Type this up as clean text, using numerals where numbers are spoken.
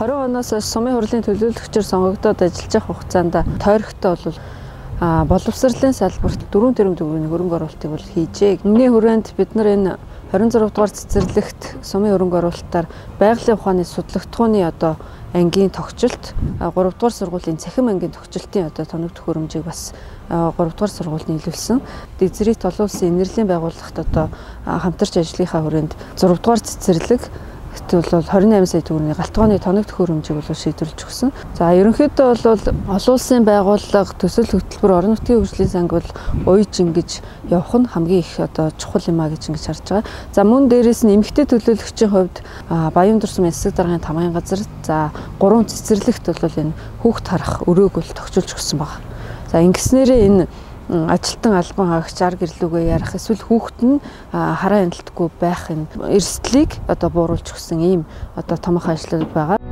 20 оноос сумын хурлын төлөөлөгчөөр сонгогдоод ажиллаж байх хугацаанд тойрогтой бол боловсролын салбарт 4 тэрбум төгрөгийн хөрөнгө оруулалтыг бол хийжээ. Өмнөний хүрээнд бид нар энэ 26 дугаар цэцэрлэгт сумын хөрөнгө оруулалтаар байгалийн ухааны судлагдхууны ангийн тогтчлт 3 дугаар сургуулийн цахим ангийн тогтчлтын тоног төхөөрөмжийг бас 3 дугаар сургуульд нийлүүлсэн. Дэзрийг толуулсан инэрлийн байгууллагт хамтарч ажлынхаа хүрээнд 6 дугаар цэцэрлэг бол 28 сая төгрөгийн галтгооны тоног төхөөрөмжийг шийдвэрлэж өгсөн. За ерөнхийдөө бол олон улсын байгууллага төсөл хөтөлбөр орон нутгийн хөгжлийн санг бол уйж ингэж явах нь хамгийн их чухал юм а гэж ингэж харж байгаа. За мөн дээрээс нь эмэгтэй төлөөлөгчийн хувьд Баян Дурсам Ясаг даргын тамгын газар за 3 цэцэрлэгт бол энэ хүүхд харах өрөөг бол тогтжуулж өгсөн байна. За ингэснээрээ энэ ажилтан албан хаагч ар гэрлүүгээ ярих эсвэл хүүхэд нь хараа хяналтгүй байх энэ эрсдлийг бууруулж өгсөн ийм томоохон ажлууд байгаа.